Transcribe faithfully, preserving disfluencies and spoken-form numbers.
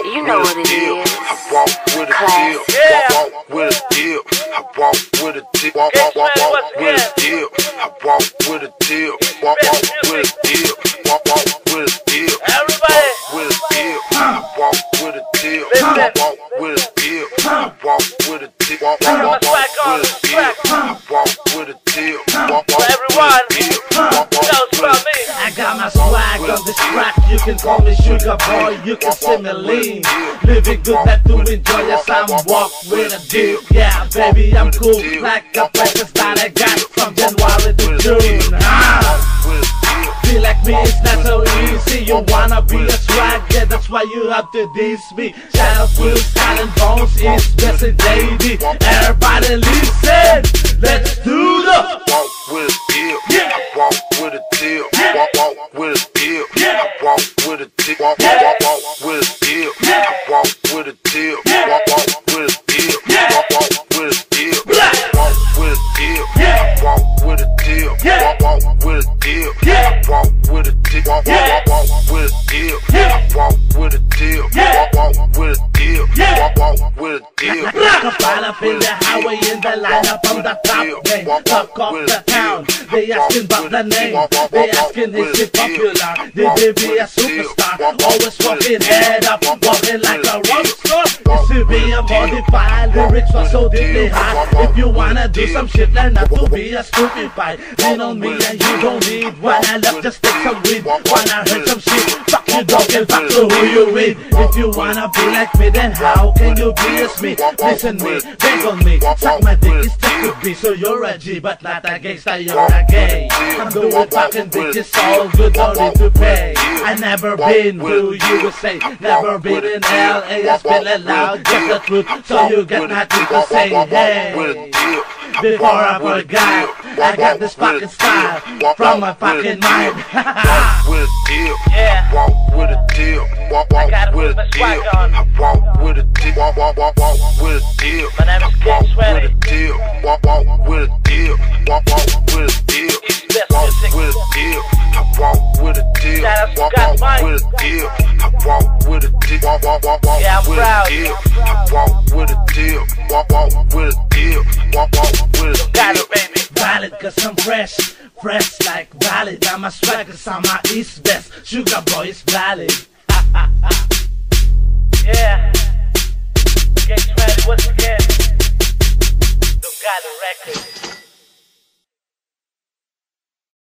You know what it is. I walk with a deal. Yeah. Walk with a deal. I walk with a deal. Walk walk with a deal. I walk with a deal. Walk walk with a deal. Walk walk with a deal. Everybody. With a deal. I walk with a deal. I walk with a deal. I walk with a deal. Walk walk with a deal. I walk with a deal. Walk walk everyone. with a deal. Walk walk with a deal. I got my swag on this track. You can call me Sugar Boy, you can see me lean. Living good, let to enjoy. Yes, I'm walk with a deal. Yeah, baby, I'm cool. Like a practice that I got from January to June. Ah. Feel like me, it's not so easy. You wanna be a swag, yeah, that's why you have to diss me. Shout out to Silent Bones, it's Best and J D. Everybody listen, let's do the walk with a deal. Yeah. I walk with a deal. Yeah. Walk walk with a deal. Yeah. I walk with a deal. Walk Yeah. walk walk with a deal. Yeah. I walk with a deal. Yeah. Walk walk with a deal. Yeah. Walk walk with a deal. Black. Walk with a deal. Yeah. I walk with a deal. Yeah. Walk walk with a deal. Yeah. I walk with a deal. Walk Yeah. walk walk with a deal. Yeah. I walk with a deal. Yeah. Walk walk with a deal. Yeah. Walk walk with a deal. Like a file up in the highway in the lineup on the top. They talk off the town. They asking about the name. They asking is he popular? Did he be a superstar? Always walking head up, walking like a rock star. Used to be a modified. Lyrics were so deeply high. If you wanna do some shit, learn not to be a stupid pie. Lean on me and you don't need one. I love just take some weed. Wanna hear some shit? Fuck you, dog, and fuck to who you with. If you wanna be like me, then how can you be as me? Listen me, beg on me, suck my dick, it's just to be. So you're a G, but not a gangsta, you're a gay. I'm doing fucking bitches, all good, don't need to pay. I never been to U S A, never been in L A. I spit it loud, just the truth, so you got nothing to say. Hey, before I forgot, I got this fucking style from my fucking mind. Walk with a deal. Yeah. Walk with a deal. Walk I walk gotta with put my a deal. swag on. I walk with a deal. Walk walk walk walk with a deal. My name is I King walk Sweaty. with a deal. Walk walk with a deal. Walk walk with a deal. It's Best Walk Music. with a deal. I walk with a deal. Shout out to Walk Scott walk Mike. with a deal. I walk with a deal. Walk walk walk walk Yeah, I'm with proud. a deal. I walk with a deal. Walk walk with a deal. Walk walk with a Got deal. it, baby. Valid, cause I'm fresh, fresh like valid. I'm a swag, cause I'm a East Best. Sugar Boy is valid. Yeah. King Sweaty once again. The Got It record.